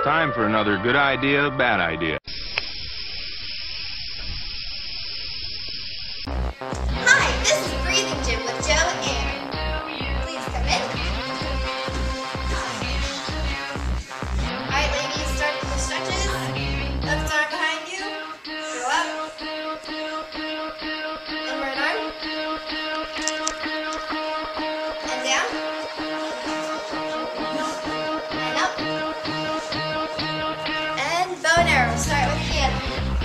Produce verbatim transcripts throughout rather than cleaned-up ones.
Time for another good idea, bad idea. Hi, this is Breathing Gym with Joe and Aaron. Please come in. Alright ladies, start the stretches. Left arm behind you. Go up. And right arm. And down. And up. And bow and arrow. Start with piano.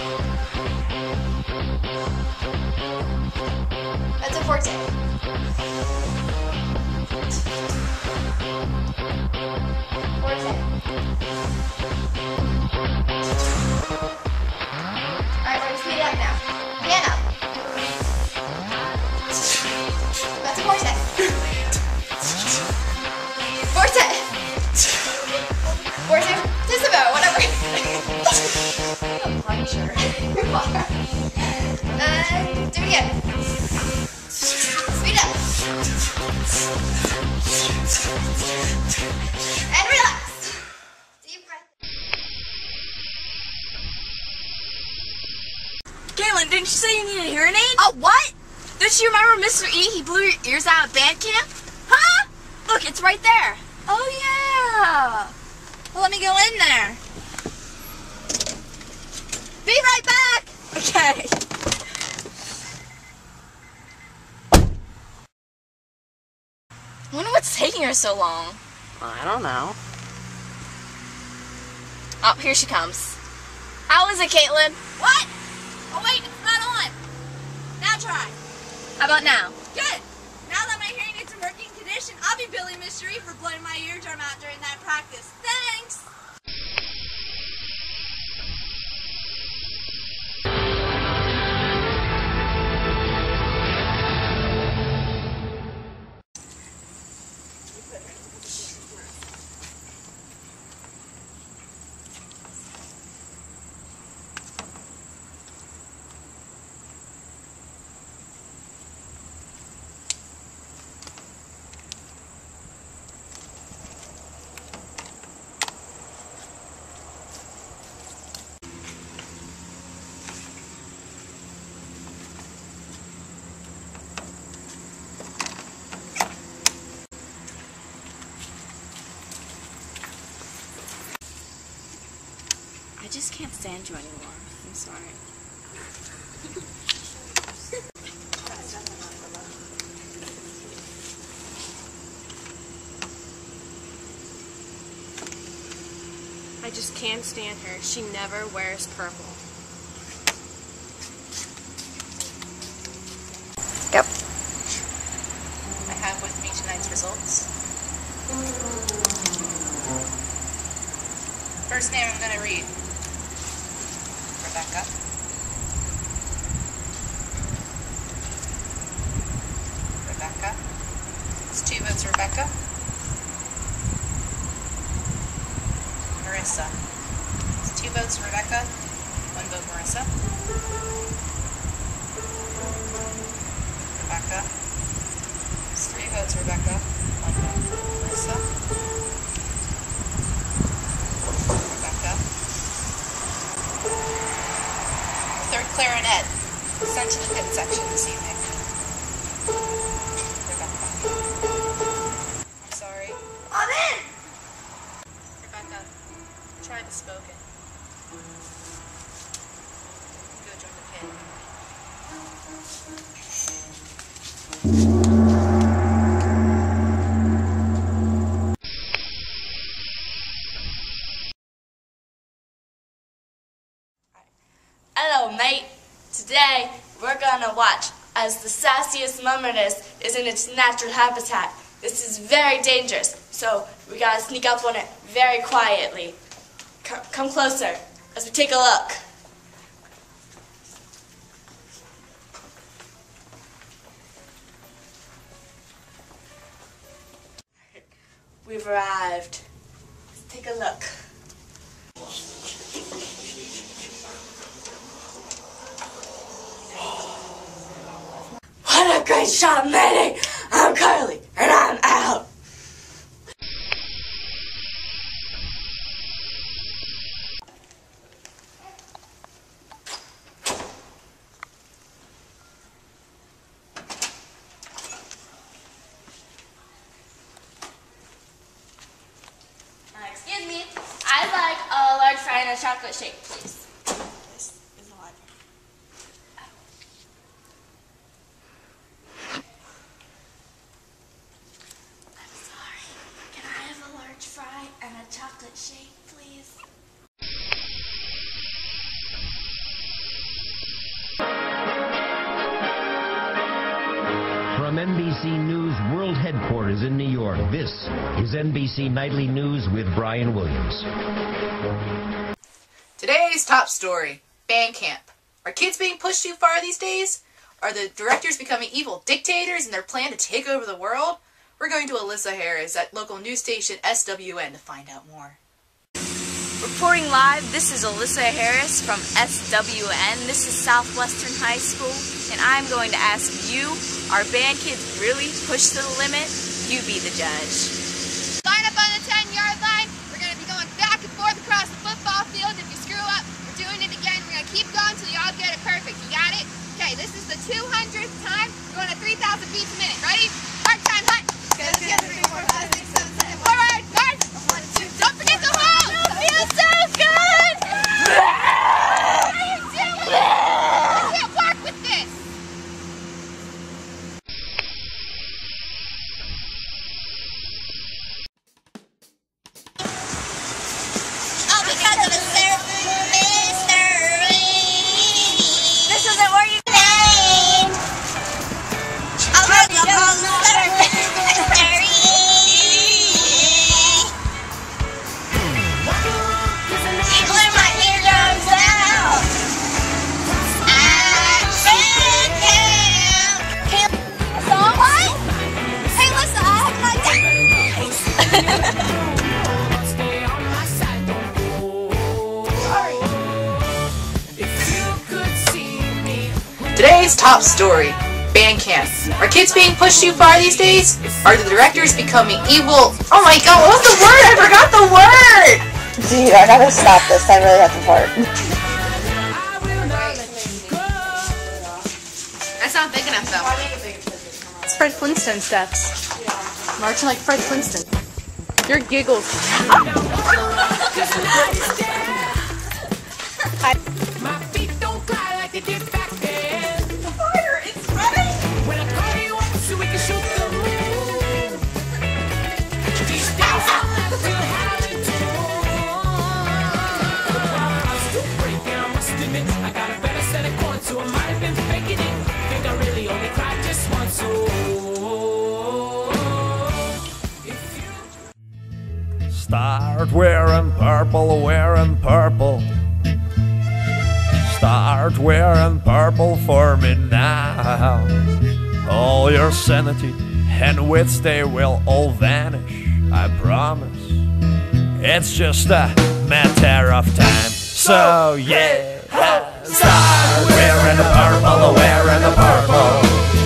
That's a forte. Forte. Alright, we're going to speed it up now. Piano. That's a forte. Forte. Forte. Tisabo, whatever. I'm a puncher. You are. And do it again. Speed up. And relax. Deep breath. Caitlin, didn't you say you need a hearing aid? Oh, what? Don't you remember Mister E? He blew your ears out at band camp? Huh? Look, it's right there. Oh, yeah. Well, let me go in there. Be right back. Okay. I wonder what's taking her so long. I don't know. Oh, here she comes. How is it, Caitlin? What? Oh, wait, it's not on. Now try. How about now? Good. Now that my hearing aids in working condition, I'll be billing Mister E for blowing my eardrum out during that practice. Thanks. I just can't stand you anymore. I'm sorry. I just can't stand her. She never wears purple. Yep. I have with me tonight's results. First name I'm going to read. Rebecca. Rebecca. It's two votes Rebecca. Marissa. It's two votes Rebecca, one vote Marissa. Rebecca. It's three votes Rebecca, one vote Marissa. Rebecca. Third clarinet, sent to the pit section this evening. Rebecca. I'm sorry. I'm in! Rebecca, try the spoken. Go join the pit. Hello, mate. Today, we're gonna watch as the sassiest murmurness is in its natural habitat. This is very dangerous, so we gotta sneak up on it very quietly. C- come closer as we take a look. We've arrived. Let's take a look. What a great shot, Manny! I'm Carly, and I'm out! chocolate shake, please. This is a library. I'm sorry. Can I have a large fry and a chocolate shake, please? From N B C News World Headquarters in New York, this is N B C Nightly News with Brian Williams. Today's top story, band camp. Are kids being pushed too far these days? Are the directors becoming evil dictators in their plan to take over the world? We're going to Alyssa Harris at local news station S W N to find out more. Reporting live, this is Alyssa Harris from S W N. This is Southwestern High School, and I'm going to ask you, are band kids really pushed to the limit? You be the judge. Line up on the ten-yard line. We're going to be going back and forth across the football field. If you screw up, we're doing it again. We're going to keep going until you all get it perfect. You got it? Okay, this is the two hundredth time. We're going at three thousand beats a minute. Ready? Hard time, hut. Good, good, three, four, five, six, seven, seven. Forward, guard. One, two. Don't forget the hold. It feels so good. What are you doing? You can't walk with this. All because of a certain mystery. This isn't where you name. I'll look upon the certain mystery. You clear my eardrums out. Action camp. A song? What? Hey, listen, I have my Today's top story, band camp. Are kids being pushed too far these days? Are the directors becoming evil? Oh my god, what was the word? I forgot the word! Dude, I gotta stop this. I really have to fart. That's not big enough though. It's Fred Flintstone steps. Marching like Fred Flintstone. Your giggles. My feet don't fly like they did back then. The fire is ready. When I call you up so we can shoot the moon. These days I love to have it too. I'm still breaking, I must admit. I got a better set of chords, so I might have been faking it. Think I really only cried just once. Start wearing purple, wearing purple. Start wearing purple for me now. All your sanity and wits, they will all vanish, I promise. It's just a matter of time. So yeah, start wearing the purple, wearing the purple.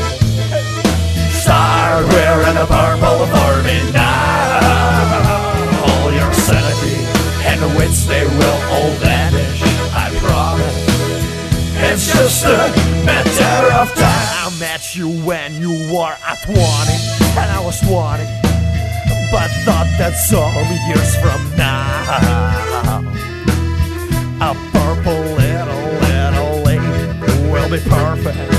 Start wearing the purple for me now. All your sanity and wits, they will all vanish, I promise. It's just a matter of time. I met you when you were at twenty, and I was twenty, but thought that's all years from now. A purple little, little lady will be perfect